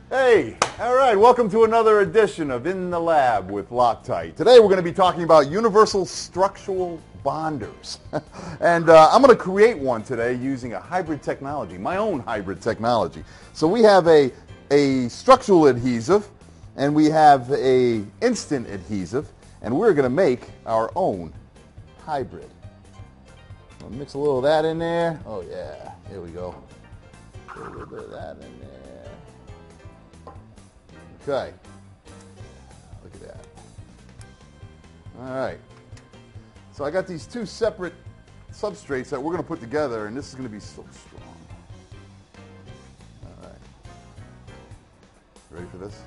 Hey, all right, welcome to another edition of In the Lab with Loctite. Today we're going to be talking about universal structural bonders. And I'm going to create one today using a hybrid technology, my own hybrid technology. So we have a structural adhesive and we have a instant adhesive, and we're going to make our own hybrid. I'll mix a little of that in there. Oh yeah, here we go. Put a little bit of that in there. Okay, look at that. All right, so I got these two separate substrates that we're going to put together, and this is going to be so strong. All right, ready for this?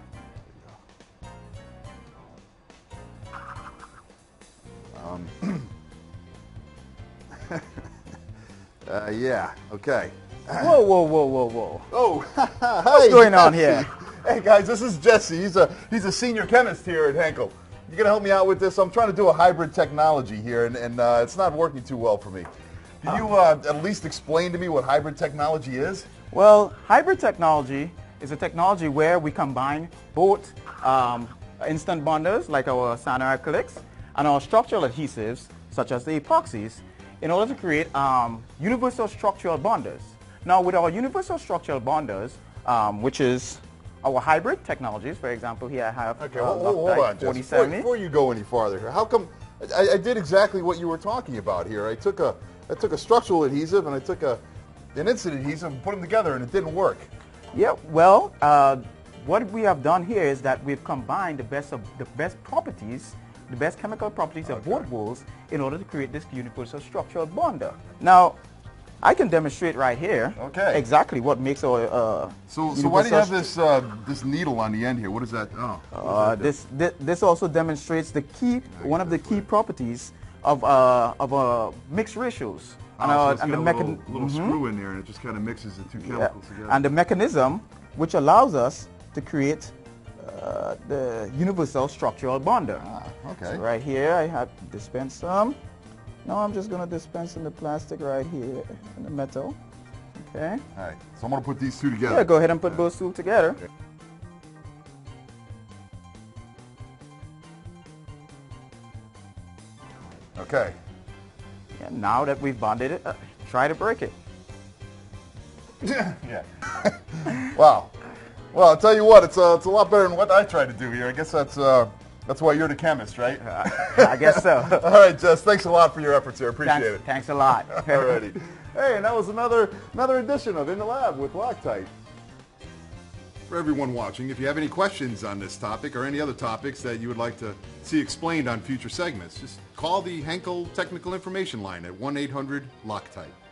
Here we go. Yeah, okay. Whoa, whoa, whoa, whoa, whoa. Oh, What's going on here? Hey guys, this is Jesse. He's a senior chemist here at Henkel. You gonna help me out with this? I'm trying to do a hybrid technology here, and it's not working too well for me. Can you at least explain to me what hybrid technology is? Well, hybrid technology is a technology where we combine both instant bonders like our standard acrylics and our structural adhesives such as the epoxies in order to create universal structural bonders. Now with our universal structural bonders, which is our hybrid technologies, for example, here I have hold on, Jess. Before you go any farther here, how come I did exactly what you were talking about here? I took a structural adhesive and I took an instant adhesive and put them together, and it didn't work. Yeah, well, what we have done here is that we've combined the best properties, the best chemical properties of both worlds in order to create this universal structural bonder. Now, I can demonstrate right here exactly what makes our So why do you have this needle on the end here? What is that? Oh, this also demonstrates the one of the key properties of mixed ratios. So it's got a little screw in there, and it just kind of mixes the two chemicals together. And the mechanism which allows us to create the universal structural bonder. Okay. So right here I have dispensed some. Now I'm just going to dispense in the plastic right here, in the metal. Okay. All right. So I'm going to put these two together. Yeah, go ahead and put those two together. Okay. And now that we've bonded it, try to break it. Yeah. Wow. Well, I'll tell you what, it's a lot better than what I tried to do here. I guess that's why you're the chemist, right? I guess so. All right, Jess, thanks a lot for your efforts here. Appreciate it. Thanks a lot. All righty. Hey, and that was another edition of In the Lab with Loctite. For everyone watching, if you have any questions on this topic or any other topics that you would like to see explained on future segments, just call the Henkel Technical Information Line at 1-800-LOCTITE.